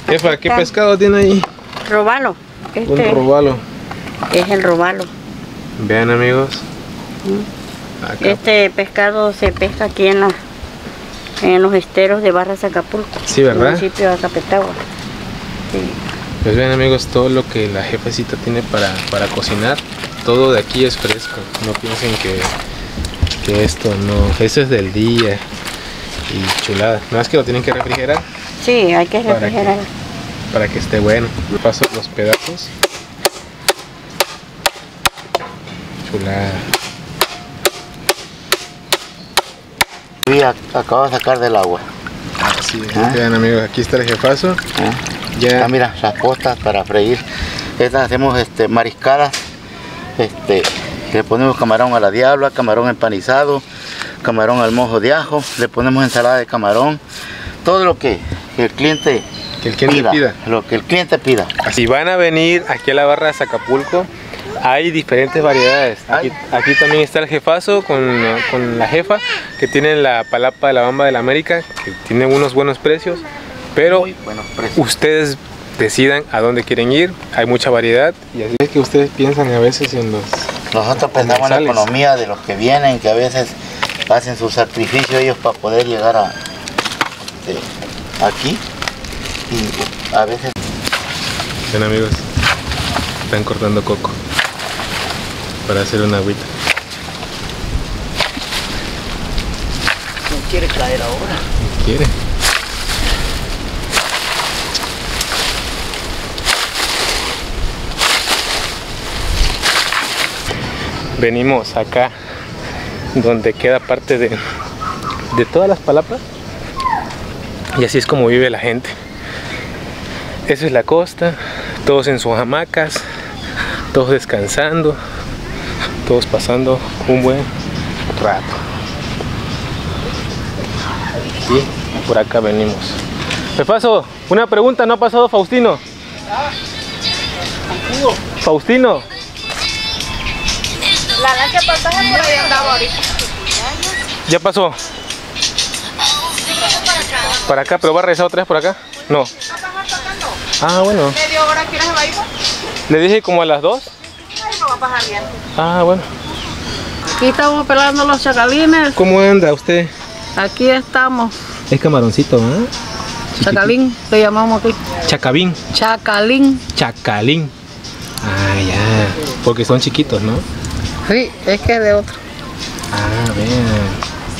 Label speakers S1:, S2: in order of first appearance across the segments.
S1: Jefa, ¿qué pescado tiene ahí?
S2: Robalo.
S1: Un robalo.
S2: Es el robalo.
S1: Vean, amigos. Acá.
S2: Este pescado se pesca aquí en los esteros de Barras Acapulco.
S1: Sí, ¿verdad?
S2: Municipio de Acapetagua. Sí.
S1: Pues vean, amigos, todo lo que la jefecita tiene para cocinar, todo de aquí es fresco. No piensen que esto no, eso es del día y chulada. Nada más que lo tienen que refrigerar.
S2: Sí, hay que refrigerar.
S1: Para que esté bueno. Paso los pedazos. Chulada.
S3: Acabo de sacar del agua.
S1: Así es. Vean, amigos, aquí está el jefazo. Ya.
S3: Ah, mira, las postas para freír. Estas hacemos mariscadas. Le ponemos camarón a la diabla, camarón empanizado, camarón al mojo de ajo, le ponemos ensalada de camarón. Todo lo que el cliente pida. Lo que el cliente pida.
S1: Si van a venir aquí a la Barra de Acapulco, hay diferentes variedades. Aquí también está el jefazo con la jefa, que tienen la palapa de la Bamba de la América, que tienen unos buenos precios, pero ustedes decidan a dónde quieren ir. Hay mucha variedad y así es que ustedes piensan a veces en los...
S3: Nosotros pensamos en la economía de los que vienen, que a veces hacen su sacrificio ellos para poder llegar a aquí, y a veces...
S1: Ven, amigos, están cortando coco para hacer una agüita.
S3: No quiere caer ahora.
S1: No quiere. Venimos acá donde queda parte de todas las palapas, y así es como vive la gente. Eso es la costa, todos en sus hamacas, todos descansando, todos pasando un buen rato. Y por acá venimos. Jefazo, una pregunta, ¿no ha pasado Faustino? Faustino.
S2: La lancha pasaje por ahí andaba ahorita.
S1: ¿Ya pasó? Para acá, pero va a regresar otra vez por acá. No. Ah, bueno.
S2: ¿Media hora quieres se va a ir?
S1: Le dije como a las 2.
S2: Ahí no va a pasar bien.
S1: Ah, bueno.
S2: Aquí estamos pelando los chacalines.
S1: ¿Cómo anda usted?
S2: Aquí estamos.
S1: Es camaroncito, ¿eh?
S2: Chacalín, le llamamos aquí.
S1: Chacabín.
S2: Chacalín.
S1: Chacalín. Ah, ya. Porque son chiquitos, ¿no?
S2: Sí, es que es de otro.
S1: Ah, vean.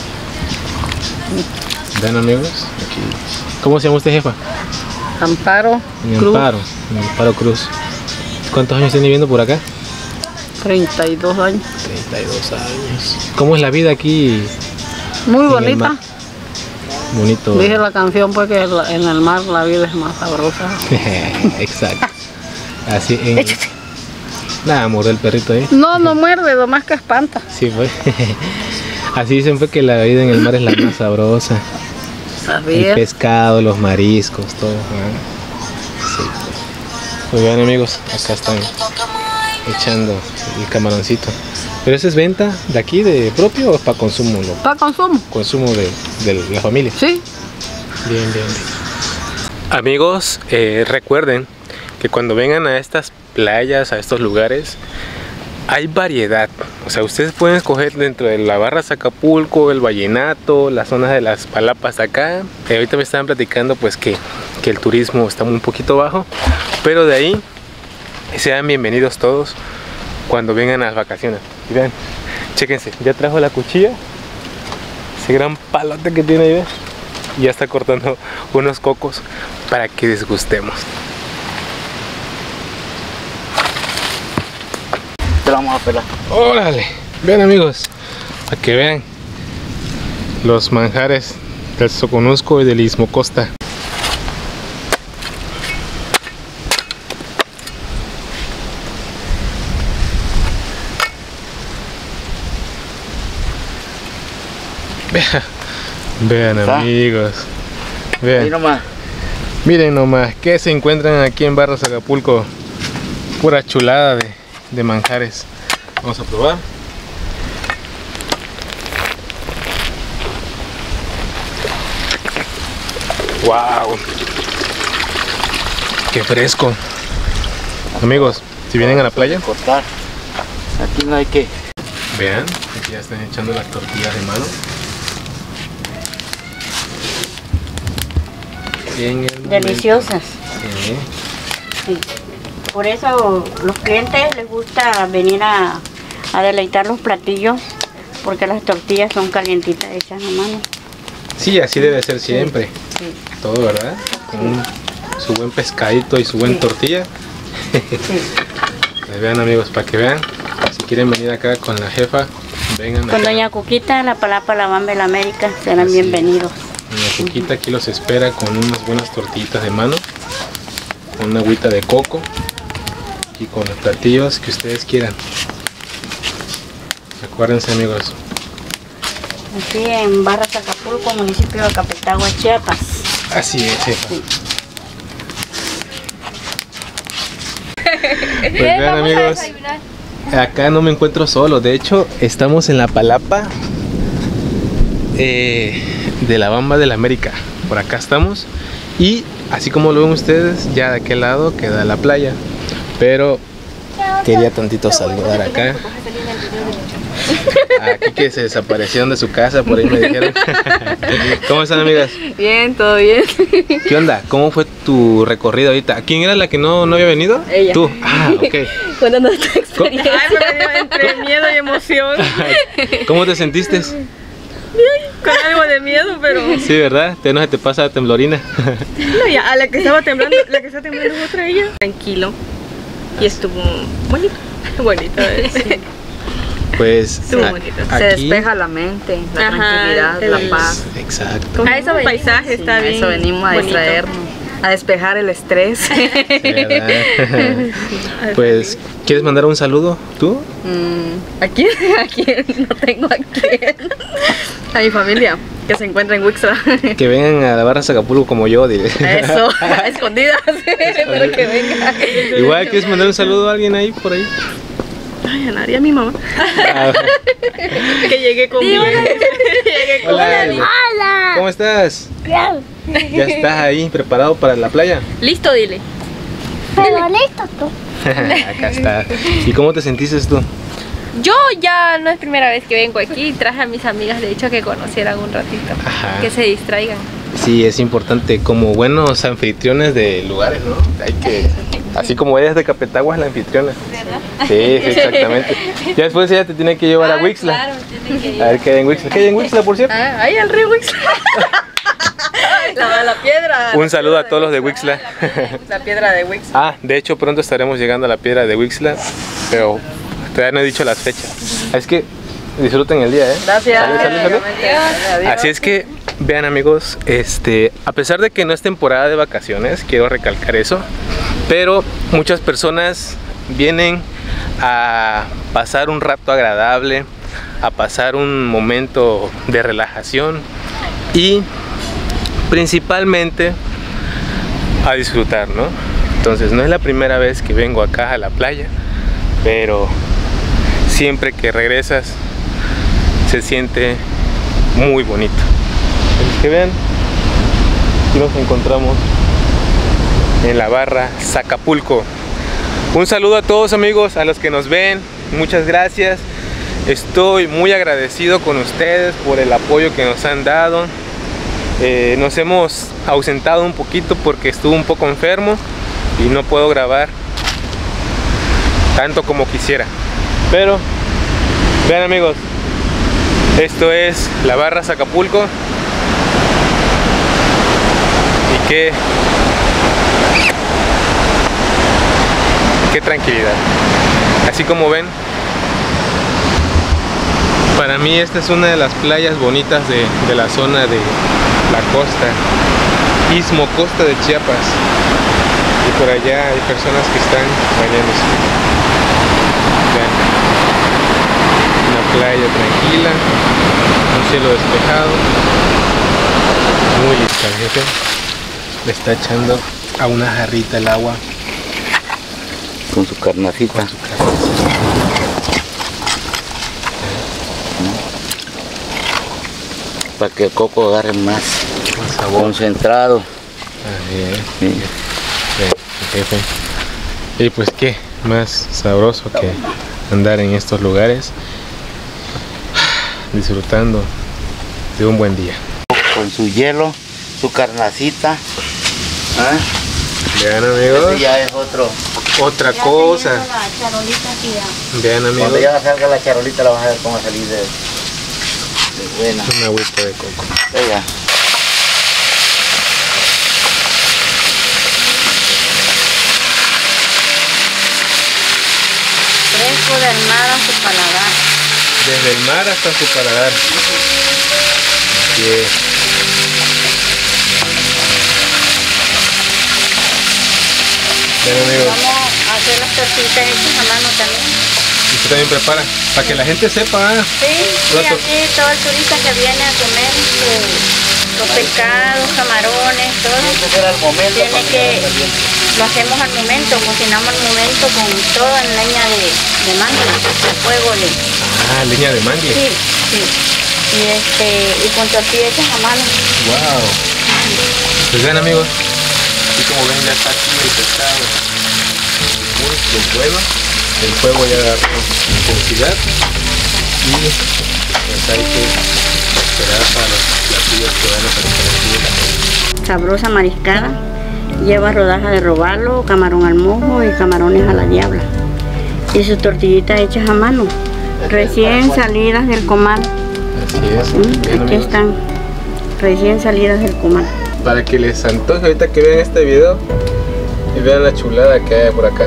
S1: Vean, amigos. Aquí. ¿Cómo se llama usted, jefa?
S2: Amparo
S1: Cruz. Amparo Cruz. ¿Cuántos años tiene viviendo por acá?
S2: 32 años.
S1: 32 años. ¿Cómo es la vida aquí?
S2: Muy bonita.
S1: Bonito.
S2: Dije la canción pues que en el mar la vida es más sabrosa.
S1: Exacto. Así en... Nada, mordió el perrito ahí.
S2: No, no muerde, lo más que espanta.
S1: Sí, pues. Así dicen pues que la vida en el mar es la más sabrosa.
S2: ¿Sabía?
S1: El pescado, los mariscos, todo. Sí, pues. Muy bien, amigos, acá están echando el camaroncito. ¿Pero eso es venta de aquí, de propio, o es para consumo?
S2: Para consumo.
S1: Consumo de la familia.
S2: Sí.
S1: Bien, bien. Amigos, recuerden que cuando vengan a estas playas, a estos lugares, hay variedad. O sea, ustedes pueden escoger dentro de la Barra Acapulco, el vallenato, las zonas de las palapas acá. Ahorita me estaban platicando pues que el turismo está un poquito bajo, pero de ahí sean bienvenidos todos cuando vengan a las vacaciones. Y vean, chéquense, ya trajo la cuchilla, ese gran palote que tiene ahí, ¿ves? Y ya está cortando unos cocos para que disgustemos.
S3: Te la vamos a pelar.
S1: ¡Órale! Vean, amigos, para que vean los manjares del Soconusco y del Istmo Costa. Vean, amigos, vean.
S3: Ahí nomás.
S1: Miren nomás, ¿qué se encuentran aquí en Barras Acapulco? Pura chulada de manjares. Vamos a probar. ¡Wow! Qué fresco. Amigos, si vienen a la playa,
S3: Cortar. Aquí no hay que...
S1: vean, aquí ya están echando las tortillas de mano. Bien,
S2: Deliciosas.
S1: Sí.
S2: Sí. Por eso los clientes les gusta venir a deleitar los platillos, porque las tortillas son calientitas hechas a mano.
S1: Sí, así debe ser siempre.
S2: Sí.
S1: Todo, ¿verdad? Con su buen pescadito y su buen tortilla.
S2: Sí.
S1: Pues vean, amigos, para que vean. Si quieren venir acá con la jefa, vengan
S2: Con
S1: acá.
S2: doña Cuquita, la Palapa, la Bamba y la América, serán
S1: Así
S2: bienvenidos.
S1: Doña Cuquita aquí los espera con unas buenas tortillitas de mano, con una agüita de coco y con los platillos que ustedes quieran. Acuérdense, amigos.
S2: Aquí en Barras Acapulco, municipio de Acapetagua, Chiapas.
S1: Así es, jefa.
S2: Sí.
S1: Pues vean, amigos, acá no me encuentro solo. De hecho, estamos en la Palapa de la Bamba de la América. Por acá estamos. Y así como lo ven ustedes, ya de aquel lado queda la playa. Pero quería tantito saludar acá. Aquí que se desaparecieron de su casa, por ahí me dijeron. ¿Cómo están, amigas?
S4: Bien, todo bien.
S1: ¿Qué onda? ¿Cómo fue tu recorrido ahorita? ¿Quién era la que no había venido?
S4: Ella.
S1: Tú. Ah, ok.
S4: Cuéntanos tu experiencia.
S5: Ay, me dio entre miedo y emoción.
S1: ¿Cómo te sentiste?
S5: Con algo de miedo, pero.
S1: Sí, ¿verdad? ¿No se te pasa la temblorina?
S5: No, ya, a la que estaba temblando, la que está temblando es otra ella. Tranquilo. Y estuvo bonito. Bonito.
S1: Pues
S5: Estuvo bonito.
S4: Se despeja la mente, la
S5: Ajá,
S4: tranquilidad, la paz.
S1: Exacto.
S5: A eso paisaje está
S4: A
S5: bien.
S4: eso venimos a
S5: bonito.
S4: distraernos, a despejar el estrés.
S1: Sí, ¿verdad? Pues, ¿quieres mandar un saludo tú?
S4: ¿A quién? ¿A quién? No tengo a quién. A mi familia, que se encuentra en Wixla.
S1: Que vengan a la Barra Acapulco como yo, dile.
S4: Eso, a escondidas, pero que venga.
S1: Igual, ¿quieres mandar un saludo a alguien ahí por ahí?
S5: Ay, a nadie, a mi mamá.
S1: Ah,
S5: Que llegué con bien. Llegué con
S1: hola, Eli. ¿Cómo estás? ¿Ya estás ahí preparado para la playa?
S5: Listo, dile.
S2: Pero listo tú.
S1: Acá está. ¿Y cómo te sentiste tú?
S6: Yo ya no es primera vez que vengo aquí, traje a mis amigas de hecho que conocieran un ratito,
S1: Ajá.
S6: que se distraigan.
S1: Sí, es importante, como buenos anfitriones de lugares, ¿no? Hay que, así como ella es de Acapetagua, es la anfitriona. Sí, sí, exactamente. Ya después ella te tiene que llevar a Wixla.
S6: Claro, tiene que ir.
S1: A ver qué hay en Wixla. ¿Qué hay en Wixla, por cierto?
S4: Ah, ahí el río Wixla. La piedra.
S1: Un saludo a todos los de Wixla.
S4: La piedra de Wixla.
S1: Ah, de hecho pronto estaremos llegando a la piedra de Wixla, pero todavía no he dicho las fechas. Es que disfruten el día, ¿eh?
S4: Gracias.
S1: Salud, salud, salud.
S4: Adiós.
S1: Así es que, vean, amigos, a pesar de que no es temporada de vacaciones, quiero recalcar eso, pero muchas personas vienen a pasar un rato agradable, a pasar un momento de relajación y principalmente a disfrutar, ¿no? Entonces no es la primera vez que vengo acá a la playa, pero siempre que regresas se siente muy bonito. Entonces, que vean, aquí nos encontramos en la Barra Acapulco. Un saludo a todos, amigos, a los que nos ven, muchas gracias. Estoy muy agradecido con ustedes por el apoyo que nos han dado. Nos hemos ausentado un poquito porque estuve un poco enfermo y no puedo grabar tanto como quisiera, pero vean, amigos, esto es la Barra Acapulco y qué tranquilidad. Así como ven, para mí esta es una de las playas bonitas de la zona de la costa, Istmo Costa de Chiapas, y por allá hay personas que están bañándose. Vean, una playa tranquila, un cielo despejado, muy lista, fíjate. Le está echando a una jarrita el agua
S3: Con su carnacita.
S1: con su cabeza.
S3: Para que el coco agarre más
S1: Con sabor.
S3: concentrado.
S1: A ver,
S3: Sí.
S1: ven, jefe. Y pues qué más sabroso que andar en estos lugares disfrutando de un buen día.
S3: Con su hielo, su carnacita. ¿Ah?
S1: Vean, amigos,
S3: Ese ya es
S1: otra
S2: Ya
S1: cosa.
S2: teniendo la charolita aquí ya.
S1: Vean, amigos,
S3: Cuando ya salga la charolita la vas a ver cómo va a salir de buena.
S1: una agüita de coco.
S3: Venga.
S2: Fresco del mar a su paladar.
S1: Desde el mar hasta su paladar. Así es. Vean, amigos,
S2: Vamos a hacer las tortillitas hechas a mano también.
S1: y usted también prepara, para que la gente sepa.
S2: Sí, sí,
S1: Plato.
S2: aquí todo el turista que viene a comer los pescados, camarones, todo,
S3: Tiene que ser al momento.
S2: tiene
S3: para
S2: que,
S3: no esté bien.
S2: lo hacemos al momento, cocinamos al momento con todo en leña de mango, de fuego de,
S1: Ah, leña de mangue.
S2: sí, sí, y con tortillas hechas a mano.
S1: Wow. Pues vean, amigos, así como ven ya está aquí el pescado muy bueno, el fuego ya agarró intensidad y pues hay que esperar para los platillos que van a aparecer aquí.
S2: Sabrosa mariscada, lleva rodajas de robalo, camarón al mojo y camarones a la diabla. Y sus tortillitas hechas a mano, recién salidas del comal.
S1: Así es. Bien,
S2: Aquí
S1: amigos,
S2: están, recién salidas del comal.
S1: para que les antoje ahorita que vean este video y vean la chulada que hay por acá.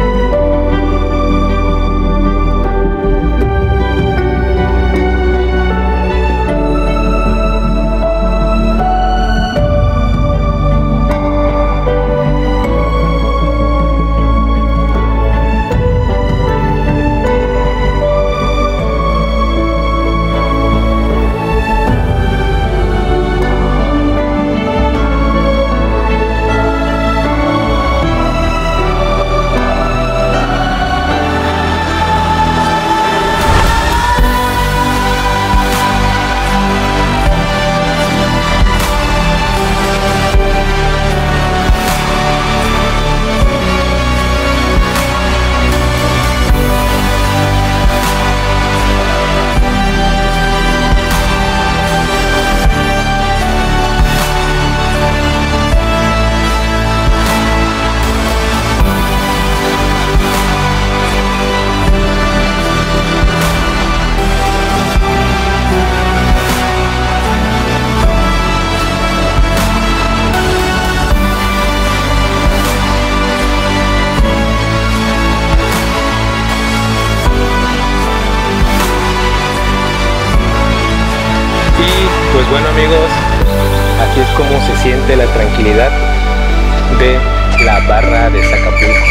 S1: Pues bueno, amigos, aquí es como se siente la tranquilidad de la barra de Zacapulco.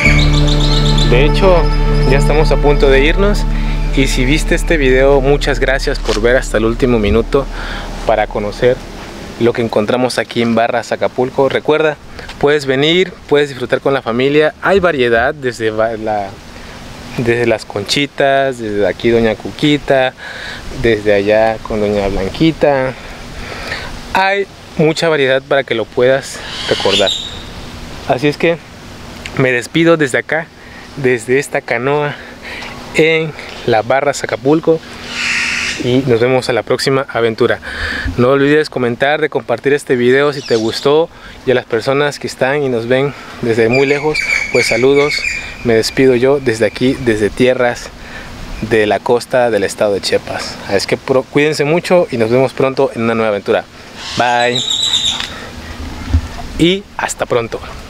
S1: De hecho, ya estamos a punto de irnos, y si viste este video, muchas gracias por ver hasta el último minuto para conocer lo que encontramos aquí en Barra Zacapulco. Recuerda, puedes venir, puedes disfrutar con la familia, hay variedad desde las Conchitas, desde aquí Doña Cuquita, desde allá con Doña Blanquita. Hay mucha variedad para que lo puedas recordar. Así es que me despido desde acá, desde esta canoa en la Barra Zacapulco, y nos vemos a la próxima aventura. No olvides comentar, de compartir este video si te gustó, y a las personas que están y nos ven desde muy lejos, pues saludos. Me despido yo desde aquí, desde tierras de la costa del estado de Chiapas. Es que cuídense mucho y nos vemos pronto en una nueva aventura. Bye y hasta pronto.